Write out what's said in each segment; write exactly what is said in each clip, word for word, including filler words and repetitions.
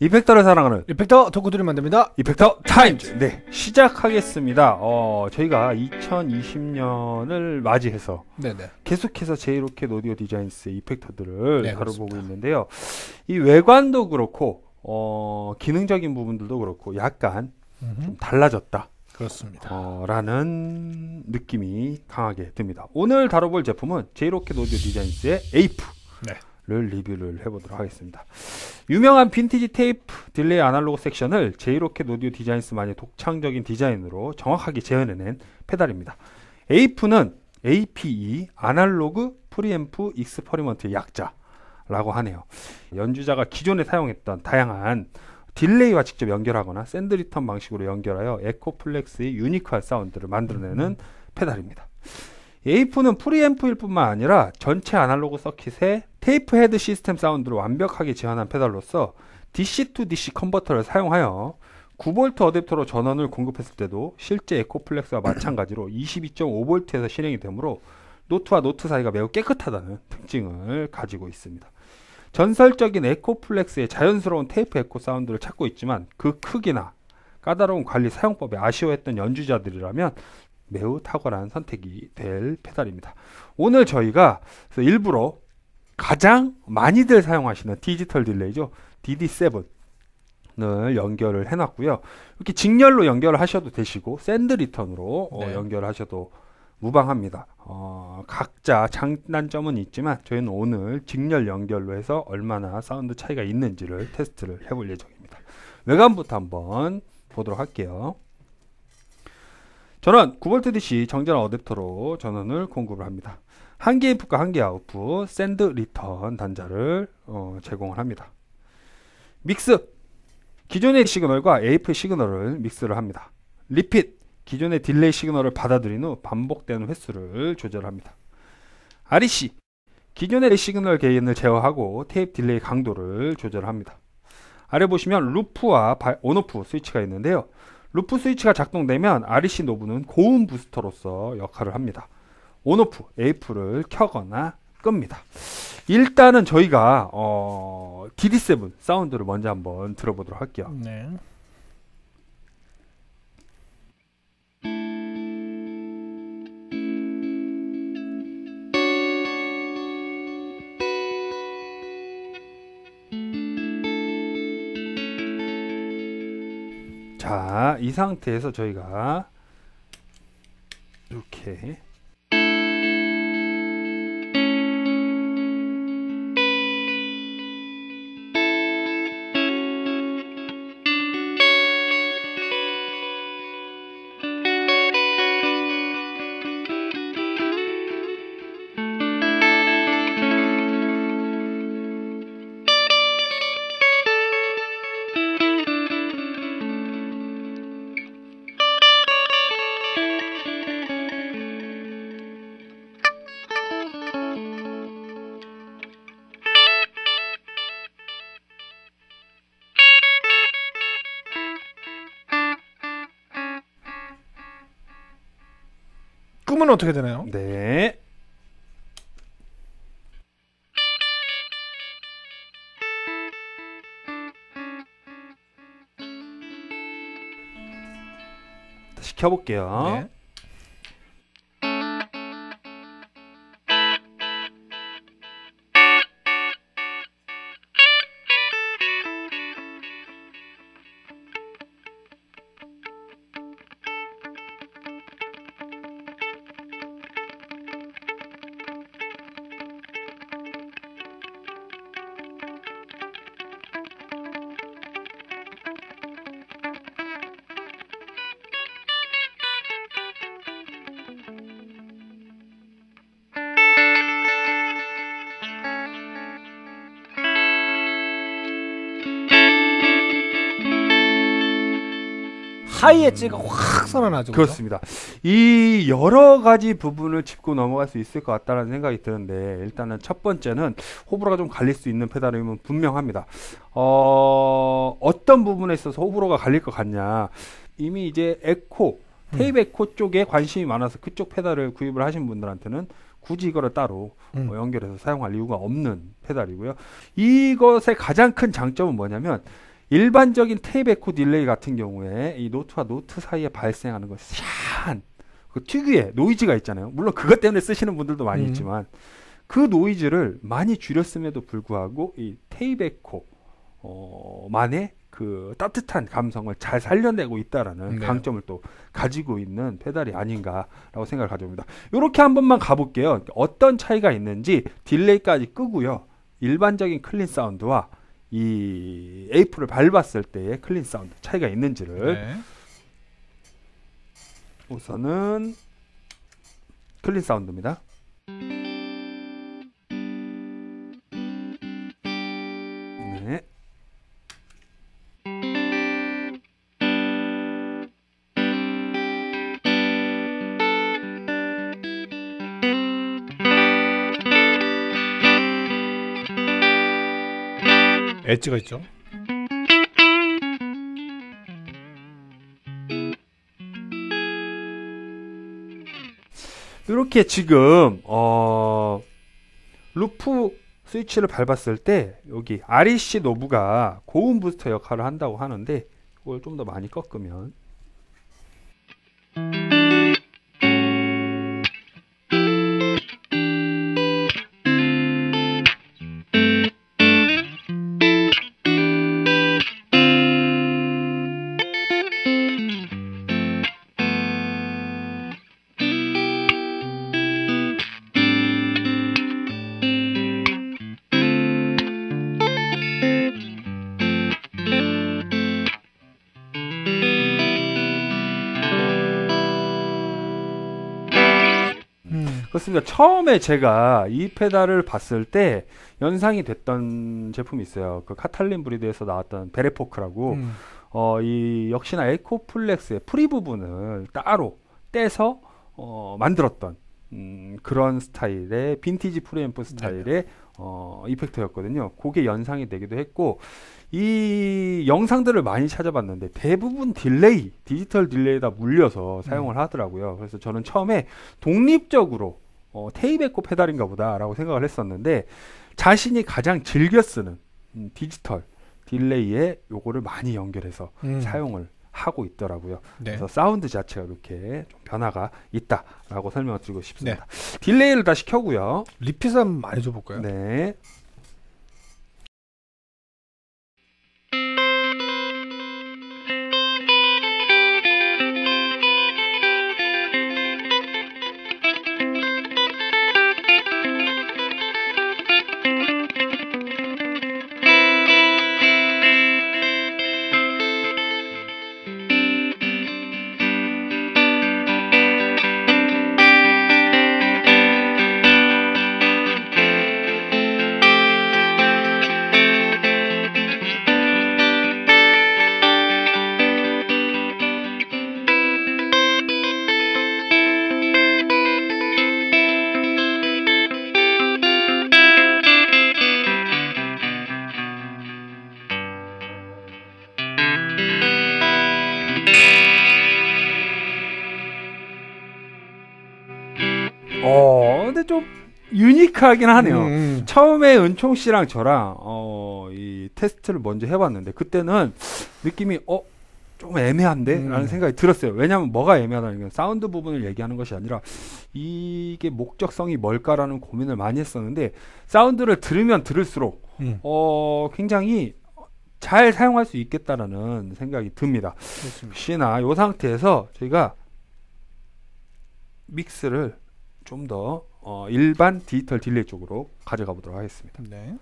이펙터를 사랑하는 이펙터 덕후들이 만듭니다. 이펙터 타임즈. 네, 시작하겠습니다. 어, 저희가 이천이십 년을 맞이해서 네네. 계속해서 제이로켓 오디오 디자인스의 이펙터들을 네, 다뤄보고 그렇습니다. 있는데요. 이 외관도 그렇고 어, 기능적인 부분들도 그렇고 약간 음흠. 좀 달라졌다. 그렇습니다. 어, 라는 느낌이 강하게 듭니다. 오늘 다뤄볼 제품은 제이로켓 오디오 디자인스의 에이프. 네. 를 리뷰를 해보도록 하겠습니다. 유명한 빈티지 테이프 딜레이 아날로그 섹션을 제이로켓 오디오 디자인스만의 독창적인 디자인으로 정확하게 재현해낸 페달입니다. 에이프는 에이피이 아날로그 프리앰프 익스퍼리먼트의 약자라고 하네요. 연주자가 기존에 사용했던 다양한 딜레이와 직접 연결하거나 샌드 리턴 방식으로 연결하여 에코플렉스의 유니크한 사운드를 만들어내는 페달입니다. 에이프는 프리앰프일 뿐만 아니라 전체 아날로그 서킷에 테이프 헤드 시스템 사운드를 완벽하게 재현한 페달로서 디씨 투 디씨 컨버터를 사용하여 구 볼트 어댑터로 전원을 공급했을 때도 실제 에코플렉스와 마찬가지로 이십이 점 오 볼트에서 실행이 되므로 노트와 노트 사이가 매우 깨끗하다는 특징을 가지고 있습니다. 전설적인 에코플렉스의 자연스러운 테이프 에코 사운드를 찾고 있지만 그 크기나 까다로운 관리 사용법에 아쉬워했던 연주자들이라면 매우 탁월한 선택이 될 페달입니다. 오늘 저희가 일부러 가장 많이들 사용하시는 디지털 딜레이죠. 디디 세븐을 연결을 해놨고요. 이렇게 직렬로 연결을 하셔도 되시고 샌드 리턴으로 네. 어, 연결을 하셔도 무방합니다. 어, 각자 장단점은 있지만 저희는 오늘 직렬 연결로 해서 얼마나 사운드 차이가 있는지를 테스트를 해볼 예정입니다. 외관부터 한번 보도록 할게요. 전원 구 볼트 디씨 정전화 어댑터로 전원을 공급을 합니다. 한 개 인풋과 한 개 아웃풋 샌드 리턴 단자를 어, 제공을 합니다. 믹스 기존의 시그널과 에이프 시그널을 믹스를 합니다. 리핏 기존의 딜레이 시그널을 받아들인 후 반복되는 횟수를 조절합니다. 알이씨 기존의 시그널 게인을 제어하고 테이프 딜레이 강도를 조절합니다. 아래 보시면 루프와 온오프 스위치가 있는데요. 루프 스위치가 작동되면 알이씨 노브는 고음 부스터로서 역할을 합니다. 온오프, 에이프를 켜거나 끕니다. 일단은 저희가 어, 디디 세븐 사운드를 먼저 한번 들어보도록 할게요. 네. 자, 이 상태에서 저희가 이렇게 끄면 어떻게 되나요? 네. 다시 켜볼게요. 네. 하이 엣지가 확 살아나죠. 그렇습니다. 이 여러 가지 부분을 짚고 넘어갈 수 있을 것 같다는 생각이 드는데 일단은 첫 번째는 호불호가 좀 갈릴 수 있는 페달이면 분명합니다. 어, 어떤 부분에 있어서 호불호가 갈릴 것 같냐. 이미 이제 에코, 테이프 음. 에코 쪽에 관심이 많아서 그쪽 페달을 구입을 하신 분들한테는 굳이 이거를 따로 음. 어, 연결해서 사용할 이유가 없는 페달이고요. 이것의 가장 큰 장점은 뭐냐면 일반적인 테이프 에코 딜레이 같은 경우에 이 노트와 노트 사이에 발생하는 것 샤한 그 특유의 노이즈가 있잖아요. 물론 그것 때문에 쓰시는 분들도 많이 음. 있지만 그 노이즈를 많이 줄였음에도 불구하고 이 테이프 에코 어, 만의 그 따뜻한 감성을 잘 살려내고 있다라는 네. 강점을 또 가지고 있는 페달이 아닌가라고 생각을 가져봅니다. 이렇게 한 번만 가볼게요. 어떤 차이가 있는지 딜레이까지 끄고요. 일반적인 클린 사운드와 이 에이프를 밟았을 때의 클린 사운드 차이가 있는지를 네. 우선은 클린 사운드입니다. 네. 엣지가 있죠. 이렇게 지금 어 루프 스위치를 밟았을 때 여기 알이씨 노브가 고음 부스터 역할을 한다고 하는데 이걸 좀 더 많이 꺾으면 음. 그렇습니다. 처음에 제가 이 페달을 봤을 때 연상이 됐던 제품이 있어요. 그 카탈린 브리드에서 나왔던 베레포크라고 음. 어, 이 역시나 에코플렉스의 프리 부분을 따로 떼서 어, 만들었던 음, 그런 스타일의 빈티지 프리앰프 스타일의 어, 이펙터였거든요. 그게 연상이 되기도 했고 이 영상들을 많이 찾아봤는데 대부분 딜레이, 디지털 딜레이에다 물려서 사용을 하더라고요. 그래서 저는 처음에 독립적으로 어, 테이프 에코 페달인가 보다라고 생각을 했었는데 자신이 가장 즐겨 쓰는 음, 디지털 딜레이에 요거를 많이 연결해서 음. 사용을 하고 있더라고요. 네. 그래서 사운드 자체가 이렇게 좀 변화가 있다라고 설명을 드리고 싶습니다. 딜레이를 다시 켜고요. 리핏 한번 많이 줘볼까요? 네. 어, 근데 좀 유니크하긴 하네요. 음, 음. 처음에 은총 씨랑 저랑 어, 이 테스트를 먼저 해봤는데 그때는 느낌이 어, 좀 애매한데? 음. 라는 생각이 들었어요. 왜냐하면 뭐가 애매하다는 게 사운드 부분을 얘기하는 것이 아니라 이게 목적성이 뭘까라는 고민을 많이 했었는데 사운드를 들으면 들을수록 음. 어, 굉장히 잘 사용할 수 있겠다라는 생각이 듭니다. 그렇습니다. 혹시나 이 상태에서 저희가 믹스를 좀 더 어, 일반 디지털 딜레이 쪽으로 가져가 보도록 하겠습니다. 네.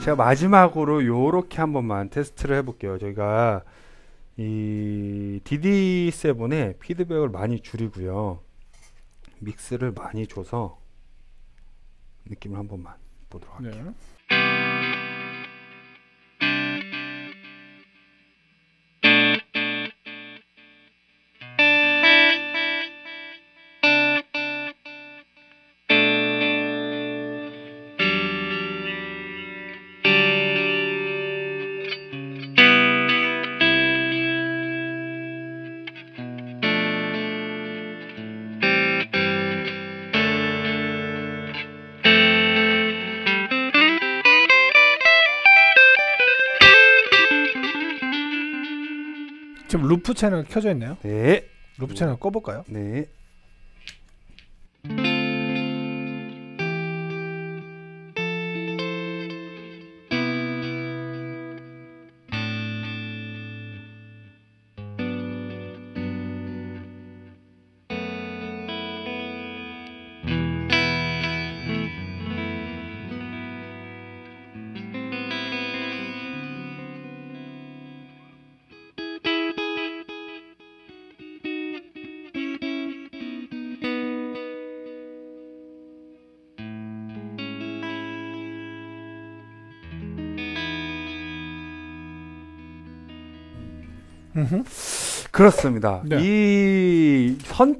제가 마지막으로 요렇게 한 번만 테스트를 해볼게요. 저희가 이 디디 세븐의 피드백을 많이 줄이고요. 믹스를 많이 줘서 느낌을 한 번만 보도록 할게요. 네. 지금 루프 채널 켜져 있나요? 네. 루프 채널 꺼볼까요? 네. 그렇습니다. 네. 이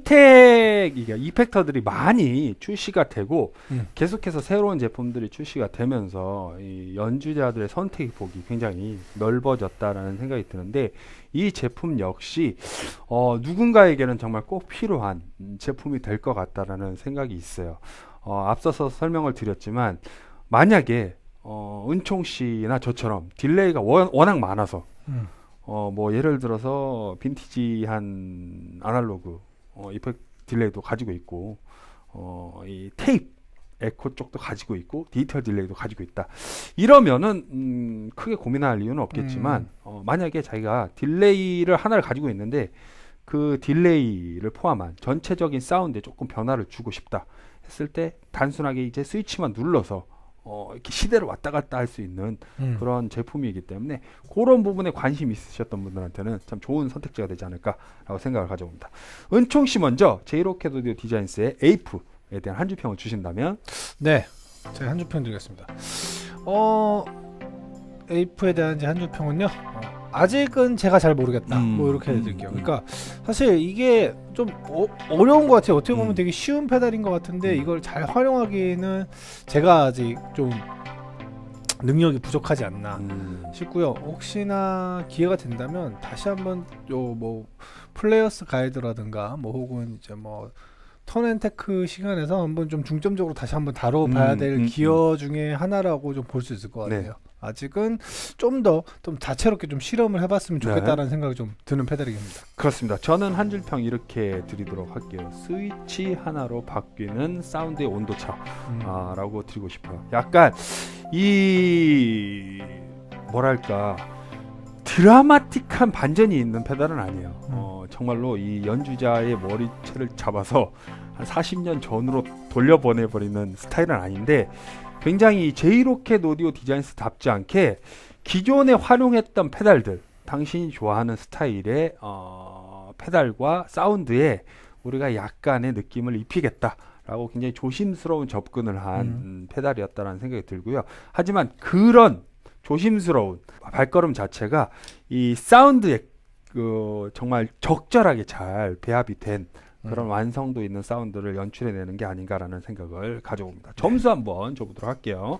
선택, 이게 이펙터들이 많이 출시가 되고 음. 계속해서 새로운 제품들이 출시가 되면서 이 연주자들의 선택 폭이 굉장히 넓어졌다라는 생각이 드는데, 이 제품 역시 어, 누군가에게는 정말 꼭 필요한 제품이 될 것 같다라는 생각이 있어요. 어, 앞서서 설명을 드렸지만 만약에 어, 은총 씨나 저처럼 딜레이가 워, 워낙 많아서 음. 어, 뭐, 예를 들어서, 빈티지한 아날로그, 어, 이펙트 딜레이도 가지고 있고, 어, 이 테이프, 에코 쪽도 가지고 있고, 디지털 딜레이도 가지고 있다. 이러면은, 음, 크게 고민할 이유는 없겠지만, 음. 어, 만약에 자기가 딜레이를 하나를 가지고 있는데, 그 딜레이를 포함한 전체적인 사운드에 조금 변화를 주고 싶다 했을 때, 단순하게 이제 스위치만 눌러서, 어, 이렇게 시대를 왔다 갔다 할 수 있는 음. 그런 제품이기 때문에 그런 부분에 관심 있으셨던 분들한테는 참 좋은 선택지가 되지 않을까라고 생각을 가져봅니다. 은총 씨 먼저 제이로켓 오디오 디자인스의 에이프에 대한 한 줄 평을 주신다면? 네, 제가 한 줄 평 드리겠습니다. 어, 에이프에 대한 한 줄 평은요. 어, 아직은 제가 잘 모르겠다. 음, 뭐 이렇게 음, 해드릴게요. 음. 그러니까 사실 이게 좀 어, 어려운 것 같아요. 어떻게 보면 음. 되게 쉬운 페달인 것 같은데 음. 이걸 잘 활용하기에는 제가 아직 좀 능력이 부족하지 않나 음, 싶고요. 혹시나 기회가 된다면 다시 한번 요 뭐 플레이어스 가이드라든가 뭐 혹은 이제 뭐 턴앤테크 시간에서 한번 좀 중점적으로 다시 한번 다뤄봐야 음, 될 음, 기어 중에 하나라고 좀 볼 수 있을 것 네. 같아요. 아직은 좀 더 좀 다채롭게 좀 실험을 해봤으면 좋겠다라는 네. 생각이 좀 드는 페달입니다. 그렇습니다. 저는 한 줄 평 이렇게 드리도록 할게요. 스위치 하나로 바뀌는 사운드의 온도차. 음. 아, 라고 드리고 싶어요. 약간 이 뭐랄까 드라마틱한 반전이 있는 페달은 아니에요. 음. 어, 정말로 이 연주자의 머리채를 잡아서 한 사십 년 전으로 돌려보내버리는 스타일은 아닌데, 굉장히 제이로켓 오디오 디자인스답지 않게 기존에 활용했던 페달들, 당신이 좋아하는 스타일의 어, 페달과 사운드에 우리가 약간의 느낌을 입히겠다 라고 굉장히 조심스러운 접근을 한 음. 음, 페달이었다라는 생각이 들고요. 하지만 그런 조심스러운 발걸음 자체가 이 사운드에 그 정말 적절하게 잘 배합이 된 그런 음. 완성도 있는 사운드를 연출해내는 게 아닌가라는 생각을 가져봅니다. 점수 한번 줘보도록 할게요.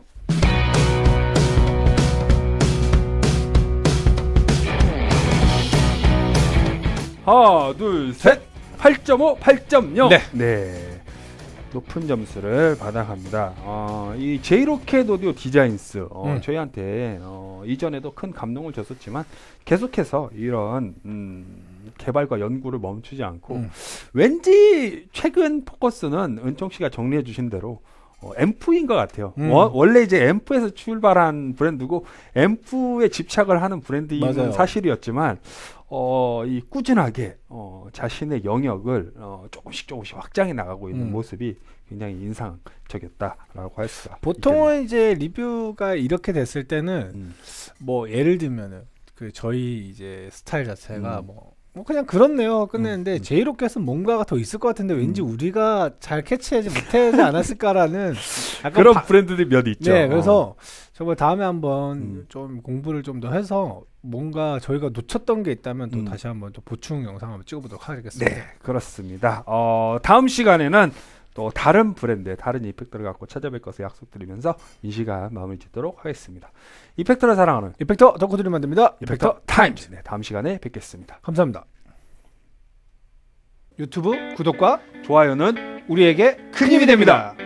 하나, 둘, 셋! 팔 점 오, 팔 점 영! 네. 네. 높은 점수를 받아갑니다. 어, 이 제이로켓 오디오 디자인스, 어, 음. 저희한테 어, 이전에도 큰 감동을 줬었지만 계속해서 이런 음, 개발과 연구를 멈추지 않고 음. 왠지 최근 포커스는 은총 씨가 정리해 주신 대로 어, 앰프인 것 같아요. 음. 워, 원래 이제 앰프에서 출발한 브랜드고 앰프에 집착을 하는 브랜드인 맞아요. 사실이었지만 어, 이 꾸준하게 어, 자신의 영역을 어, 조금씩 조금씩 확장해 나가고 있는 음. 모습이 굉장히 인상적이었다라고 할 수가 보통은 이제 리뷰가 이렇게 됐을 때는 음. 뭐 예를 들면은 그 저희 이제 스타일 자체가 음. 뭐, 뭐 그냥 그렇네요 끝냈는데 음, 음. 제이로켓은 뭔가가 더 있을 것 같은데 왠지 음. 우리가 잘 캐치하지 못하지 않았을까라는 약간 그런 바- 브랜드들이 몇 있죠. 네, 그래서 어. 정말 다음에 한번 음. 좀 공부를 좀 더 해서 뭔가 저희가 놓쳤던 게 있다면 또 음. 다시 한번 또 보충 영상 한번 찍어보도록 하겠습니다. 네, 그렇습니다. 어, 다음 시간에는 또 다른 브랜드의 다른 이펙터를 갖고 찾아뵐 것을 약속드리면서 이 시간 마무리 짓도록 하겠습니다. 이펙터를 사랑하는 이펙터 덕후들이 만듭니다. 이펙터 타임즈. 네, 다음 시간에 뵙겠습니다. 감사합니다. 유튜브 구독과 좋아요는 우리에게 큰 힘이 됩니다.